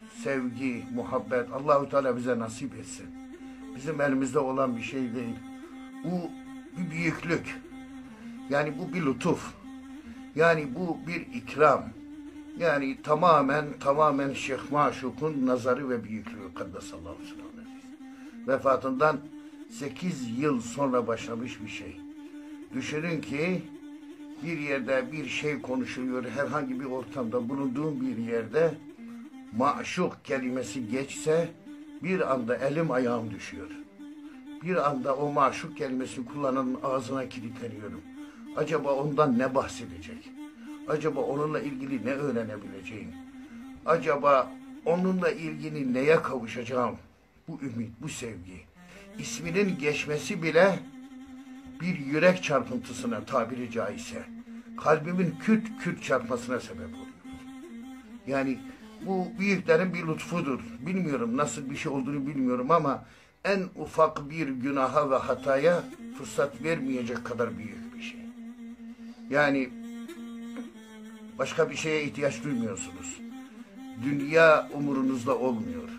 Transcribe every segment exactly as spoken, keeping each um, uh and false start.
sevgi, muhabbet Allahu Teala bize nasip etsin. Bizim elimizde olan bir şey değil. Bu bir büyüklük. Yani bu bir lütuf. Yani bu bir ikram. Yani tamamen tamamen Şeyh Maşuk'un nazarı ve büyüklüğü kaddesallahu aleyhi ve sellem. Vefatından sekiz yıl sonra başlamış bir şey. Düşünün ki bir yerde bir şey konuşuluyor, herhangi bir ortamda bulunduğum bir yerde maşuk kelimesi geçse bir anda elim ayağım düşüyor. Bir anda o maşuk kelimesini kullananın ağzına kilitleniyorum. Acaba ondan ne bahsedecek? Acaba onunla ilgili ne öğrenebileceğim? Acaba onunla ilgili neye kavuşacağım? Bu ümit, bu sevgi. İsminin geçmesi bile bir yürek çarpıntısına, tabiri caizse, kalbimin küt küt çarpmasına sebep oluyor. Yani bu büyüklerin bir lütfudur. Bilmiyorum, nasıl bir şey olduğunu bilmiyorum ama en ufak bir günaha ve hataya fırsat vermeyecek kadar büyük bir şey. Yani başka bir şeye ihtiyaç duymuyorsunuz. Dünya umurunuzda olmuyor.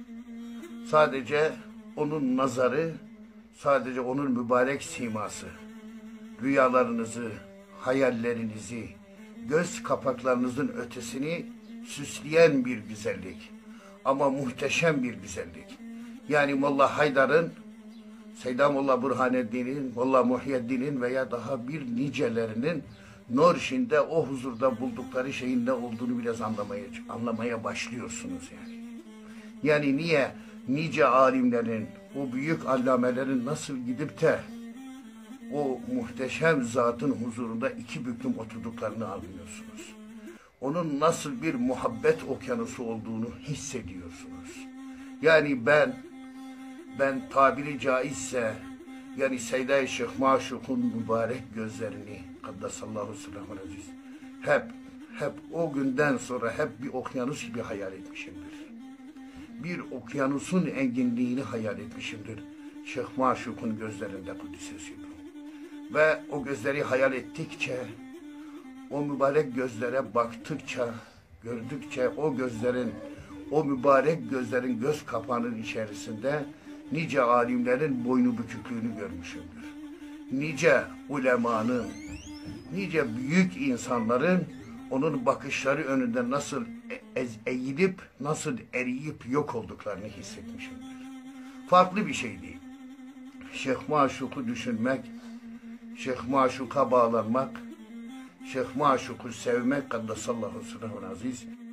Sadece onun nazarı, sadece onun mübarek siması, rüyalarınızı, hayallerinizi, göz kapaklarınızın ötesini süsleyen bir güzellik. Ama muhteşem bir güzellik. Yani Molla Haydar'ın, Seyyid Molla Burhaneddin'in, Molla Muhyiddin'in veya daha bir nicelerinin Norşin'de o huzurda buldukları şeyin ne olduğunu biraz anlamaya, anlamaya başlıyorsunuz yani. Yani niye nice alimlerin, o büyük allamelerin nasıl gidip de o muhteşem zatın huzurunda iki büklüm oturduklarını anlıyorsunuz. Onun nasıl bir muhabbet okyanusu olduğunu hissediyorsunuz. Yani ben, ben tabiri caizse, yani Seyyid-i Şeyh Maşuk'un mübarek gözlerini, kaddesallahu sırrahul aziz, hep, hep o günden sonra hep bir okyanus gibi hayal etmişimdir. Bir okyanusun enginliğini hayal etmişimdir. Şeyh Maşuk'un gözlerinde Kudüs'ü. Ve o gözleri hayal ettikçe, o mübarek gözlere baktıkça, gördükçe o gözlerin, o mübarek gözlerin göz kapağının içerisinde nice alimlerin boynu büküklüğünü görmüşümdür. Nice ulemanın, nice büyük insanların onun bakışları önünde nasıl eğilip, nasıl eriyip yok olduklarını hissetmişimdir. Farklı bir şey değil. Şeyh Maşuk'u düşünmek, Şeyh Maşuk'a bağlanmak, Şeyh Maşuk'u sevmek, kaddesallahu sırrahul aziz.